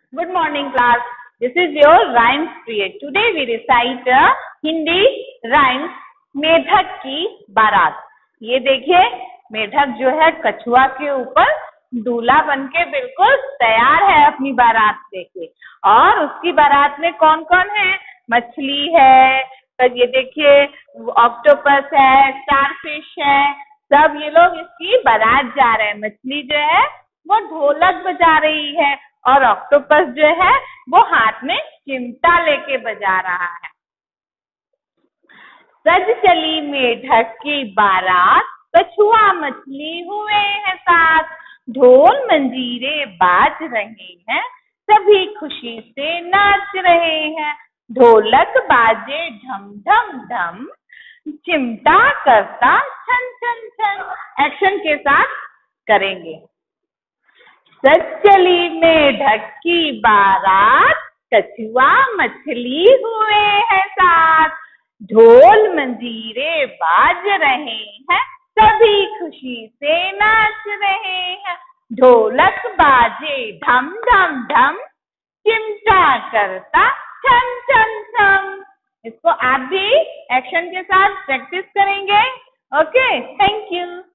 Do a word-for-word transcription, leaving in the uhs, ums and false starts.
Good morning, class. This is your rhymes period. Today we recite a Hindi rhymes मेढक की बारात. ये देखिए मेढक जो है कछुआ के ऊपर दूल्हा बनके बिल्कुल तैयार है अपनी बारात लेके. और उसकी बारात में कौन कौन है? मछली है, तो ये देखिए ऑक्टोपस है, स्टारफिश है, सब ये लोग इसकी बारात जा रहे हैं. मछली जो है वो ढोलक बजा रही है और ऑक्टोपस जो है वो हाथ में चिमटा लेके बजा रहा है. सज चली मेढक की बारात, कछुआ मछली हुए हैं साथ. ढोल मंजीरे बाज रहे हैं, सभी खुशी से नाच रहे हैं. ढोलक बाजे ढम ढम ढम, चिमटा करता छन छन छन. एक्शन के साथ करेंगे. सज चली मेढक की बारात, कछुआ मछली हुए हैं साथ. ढोल मंजीरे बाज रहे हैं, सभी खुशी से नाच रहे हैं. ढोलक बाजे ढम ढम ढम, चिमटा करता छम छम छम. इसको आप भी एक्शन के साथ प्रैक्टिस करेंगे. Okay, thank you.